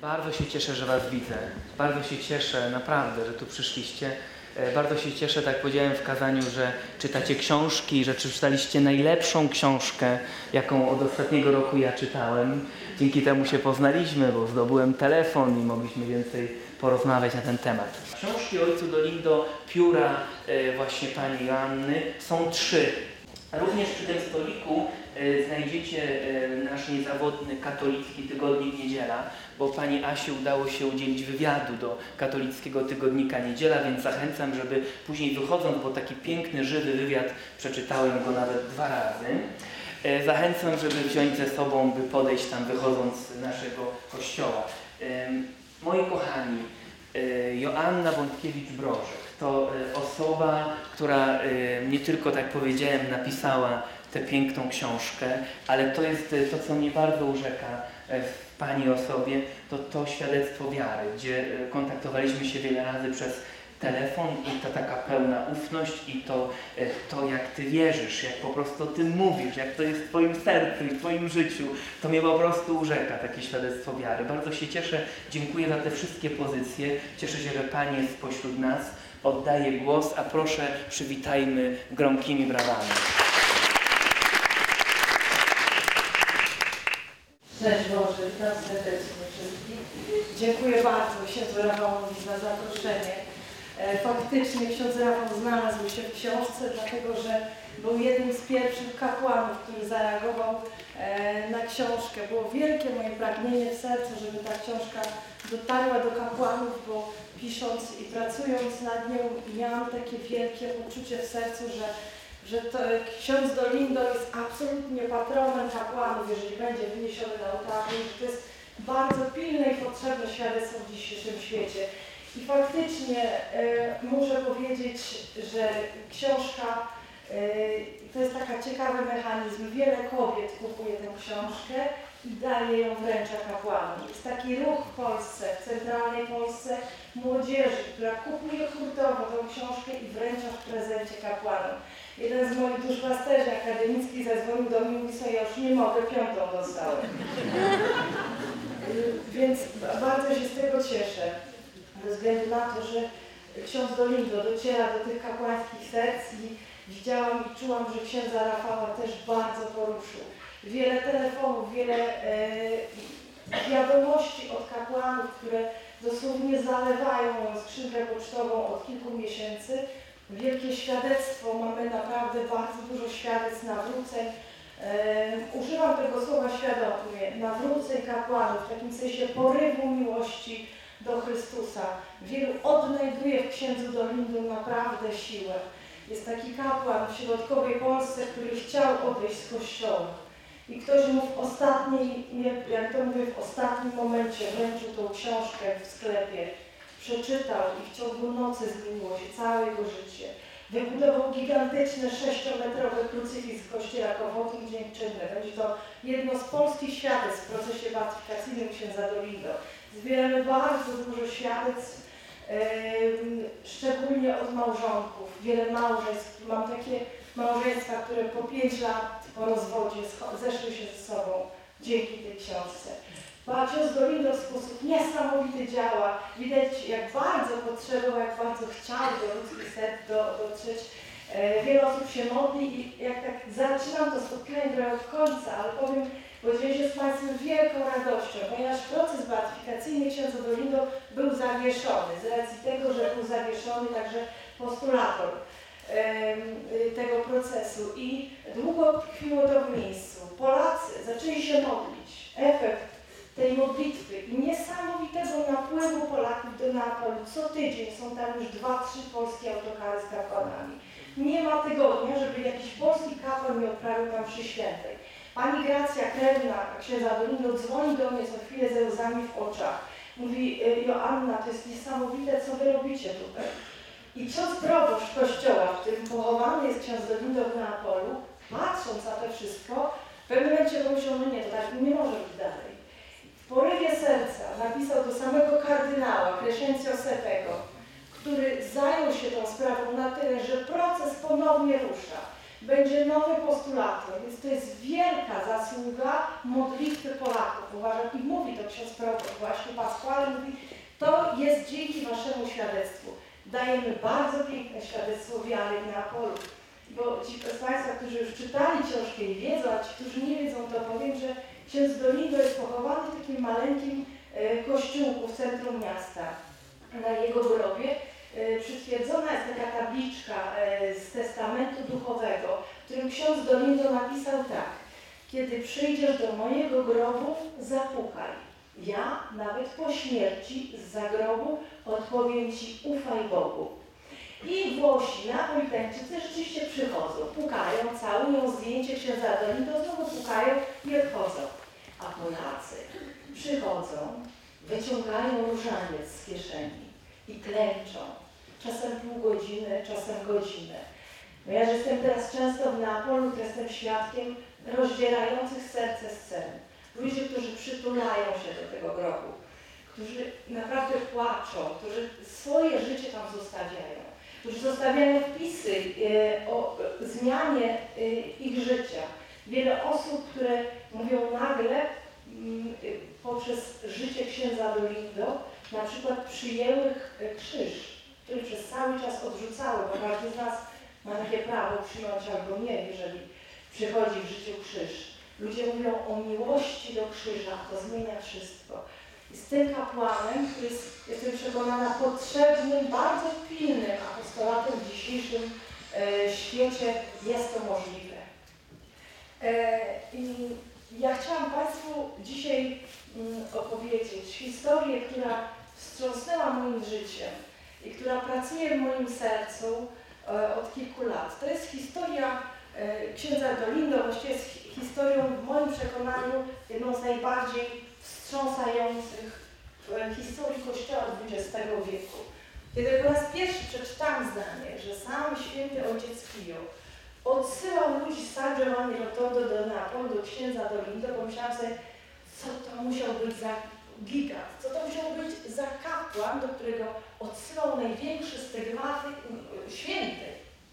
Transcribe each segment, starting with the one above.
Bardzo się cieszę, że Was widzę. Bardzo się cieszę, naprawdę, że tu przyszliście. Bardzo się cieszę, tak powiedziałem w kazaniu, że czytacie książki, że przeczytaliście najlepszą książkę, jaką od ostatniego roku ja czytałem. Dzięki temu się poznaliśmy, bo zdobyłem telefon i mogliśmy więcej porozmawiać na ten temat. Książki Ojcu Dolindo, pióra właśnie pani Joanny są 3. Również przy tym stoliku znajdziecie nasz niezawodny katolicki tygodnik Niedziela, bo pani Asi udało się udzielić wywiadu do katolickiego tygodnika Niedziela, więc zachęcam, żeby później wychodząc, bo taki piękny, żywy wywiad, przeczytałem go nawet 2 razy, zachęcam, żeby wziąć ze sobą, by podejść tam wychodząc z naszego kościoła. Moi kochani, Joanna Bątkiewicz-Brożek to osoba, która nie tylko, tak powiedziałem, napisała tę piękną książkę, ale to jest to, co mnie bardzo urzeka w Pani osobie, to świadectwo wiary, gdzie kontaktowaliśmy się wiele razy przez telefon i to taka pełna ufność i to jak Ty wierzysz, jak po prostu Ty mówisz, jak to jest w Twoim sercu i w Twoim życiu, to mnie po prostu urzeka takie świadectwo wiary. Bardzo się cieszę, dziękuję za te wszystkie pozycje, cieszę się, że Pani jest spośród nas, oddaję głos, a proszę przywitajmy gromkimi brawami. Cześć Boże, witam serdecznie wszystkich. Dziękuję bardzo księdzu Rafałowi za zaproszenie. Faktycznie ksiądz Rafał znalazł się w książce, dlatego że był jednym z pierwszych kapłanów, który zareagował na książkę. Było wielkie moje pragnienie w sercu, żeby ta książka dotarła do kapłanów, bo pisząc i pracując nad nią miałam takie wielkie poczucie w sercu, że to ksiądz Dolindo jest absolutnie patronem kapłanów, jeżeli będzie wyniesiony na ołtarzu, że to jest bardzo pilne i potrzebne świadectwo w dzisiejszym świecie. I faktycznie muszę powiedzieć, że książka to jest taki ciekawy mechanizm. Wiele kobiet kupuje tę książkę i daje ją wręcza kapłanom. Jest taki ruch w Polsce, w centralnej Polsce, młodzieży, która kupuje hurtowo tę książkę i wręcza w prezencie kapłanom. Jeden z moich duszpasterzy akademickich zadzwonił do mnie i mówi, że ja już nie mogę, 5. dostałem. Więc bardzo się z tego cieszę, ze względu na to, że ksiądz Dolindo dociera do tych kapłańskich serc i widziałam i czułam, że księdza Rafała też bardzo poruszył. Wiele telefonów, wiele wiadomości od kapłanów, które dosłownie zalewają moją skrzynkę pocztową od kilku miesięcy. Wielkie świadectwo, mamy naprawdę bardzo dużo świadectw nawróceń. Używam tego słowa świadomie, nawróceń kapłanów, w takim sensie porywu miłości do Chrystusa. Wielu odnajduje w księdzu Dolindo naprawdę siłę. Jest taki kapłan w środkowej Polsce, który chciał odejść z kościoła. I ktoś mu w ostatniej, jak to mówię, w ostatnim momencie wręczył tą książkę w sklepie. Przeczytał i w ciągu nocy zmieniło się całe jego życie. Wybudował gigantyczne 6-metrowe krucyfiks w kościele Kowalskim Dziękczynne. Będzie to jedno z polskich świadectw w procesie beatyfikacyjnym księdza Dolindo. Zbieramy bardzo dużo świadectw, szczególnie od małżonków. Wiele małżeństw. Mam takie małżeństwa, które po 5 lat po rozwodzie zeszły się ze sobą dzięki tej książce. Ksiądz Dolindo w sposób niesamowity działa. Widać, jak bardzo potrzebował, jak bardzo chciał do ludzkich serc dotrzeć. Wiele osób się modli i jak tak zaczynam to spotkanie trochę od końca, ale powiem, podzielę się z Państwem wielką radością, ponieważ proces beatyfikacyjny księdza Dolindo był zawieszony. Z racji tego, że był zawieszony także postulator tego procesu i długo tkwiło to w miejscu. Polacy zaczęli się modlić. Efekt tej modlitwy i niesamowitego napływu Polaków do Neapolu. Co tydzień są tam już 2-3 polskie autokary z kapłanami. Nie ma tygodnia, żeby jakiś polski kapłan nie odprawił tam mszy świętej. Pani Gracja, krewna księdza Dolindo, dzwoni do mnie co chwilę ze łzami w oczach. Mówi, Joanna, to jest niesamowite, co wy robicie tutaj. I ksiądz proboszcz kościoła, w którym pochowany jest ksiądz Dolindo w Neapolu, patrząc na to wszystko, w pewnym momencie pomyślał, no nie, to tak nie może być dalej. W porywie serca napisał do samego kardynała Crescencio Sepego, który zajął się tą sprawą na tyle, że proces ponownie rusza. będzie nowy postulator, więc to jest wielka zasługa modlitwy Polaków. Uważam, i mówi to ksiądz prorok właśnie Pasquale, mówi, to jest dzięki waszemu świadectwu. Dajemy bardzo piękne świadectwo wiary w Neapolu. Bo ci z Państwa, którzy już czytali książkę i wiedzą, a ci, którzy nie wiedzą, to powiem, że ksiądz Dolindo jest pochowany w takim maleńkim kościółku w centrum miasta. Na jego grobie przytwierdzona jest taka tabliczka z testamentu duchowego, w którym ksiądz Dolindo napisał tak: kiedy przyjdziesz do mojego grobu, zapukaj. Ja nawet po śmierci z zagrobu odpowiem ci, ufaj Bogu. I Włosi, Napolitańczycy rzeczywiście przychodzą, pukają, całują zdjęcie księdza Dolindo, znowu pukają i odchodzą. A Polacy przychodzą, wyciągają różaniec z kieszeni i klęczą. Czasem pół godziny, czasem godzinę. No ja jestem teraz często w Neapolu, to jestem świadkiem rozdzierających serce scen. Ludzie, którzy przytulają się do tego grobu, którzy naprawdę płaczą, którzy swoje życie tam zostawiają, którzy zostawiają wpisy o zmianie ich życia. Wiele osób, które mówią nagle poprzez życie księdza Dolindo, na przykład przyjęły krzyż, który przez cały czas odrzucały, bo każdy z nas ma takie prawo przyjąć albo nie, jeżeli przychodzi w życiu krzyż. Ludzie mówią o miłości do krzyża, to zmienia wszystko. I z tym kapłanem, który jest, jestem przekonana, potrzebnym, bardzo pilnym apostolatem w dzisiejszym świecie, jest to możliwe. I ja chciałam Państwu dzisiaj opowiedzieć historię, która wstrząsnęła moim życiem i która pracuje w moim sercu od kilku lat. To jest historia księdza Dolindo, właściwie jest historią w moim przekonaniu jedną z najbardziej wstrząsających w historii Kościoła XX wieku. Kiedy po raz pierwszy przeczytałam zdanie, że sam święty ojciec Pio odsyłał ludzi z San Giovanni Rotondo do Neapolu, do księdza Dolindo, pomyślałam sobie, co to musiał być za gigant, co to musiał być za kapłan, do którego odsyłał największy stygmaty święty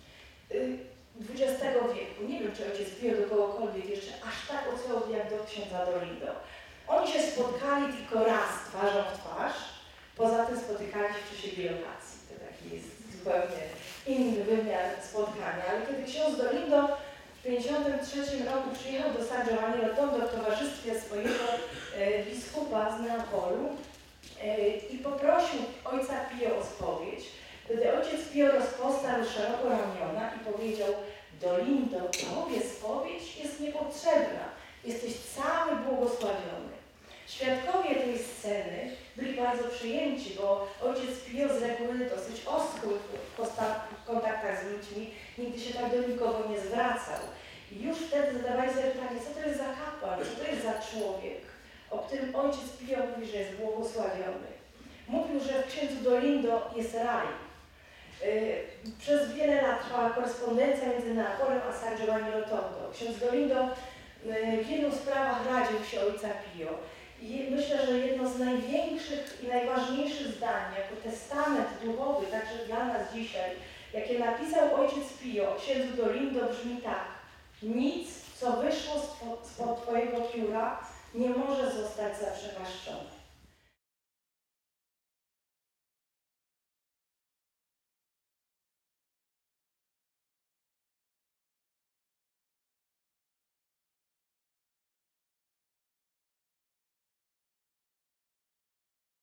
XX wieku. Nie wiem, czy ojciec Pio do kogokolwiek jeszcze aż tak odsyłał jak do księdza Dolindo. Oni się spotkali tylko raz twarzą w twarz, poza tym spotykali się w czasie bilokacji. To taki jest zupełnie inny wymiar spotkania. Ale kiedy ksiądz Dolindo w 1953 roku przyjechał do San Giovanni Rotondo w towarzystwie swojego biskupa z Neapolu i poprosił ojca Pio o spowiedź, wtedy ojciec Pio rozpostarł szeroko ramiona i powiedział: Dolindo, tobie spowiedź jest niepotrzebna. Jesteś cały błogosławiony. Świadkowie tej sceny byli bardzo przyjęci, bo ojciec Pio z reguły dosyć oschły w kontaktach z ludźmi, nigdy się tak do nikogo nie zwracał. I już wtedy zadawali sobie pytanie, co to jest za kapłan, co to jest za człowiek, o którym ojciec Pio mówi, że jest błogosławiony. Mówił, że w księdzu Dolindo jest raj. Przez wiele lat trwała korespondencja między Neapolem a San Giovanni Rotondo. Ksiądz Dolindo w wielu sprawach radził się ojca Pio. I myślę, że jedno z największych i najważniejszych zdań, jako testament duchowy, także dla nas dzisiaj, jakie napisał ojciec Pio o księdzu Dolindo, brzmi tak: nic, co wyszło spod Twojego pióra, nie może zostać zaprzepaszczone.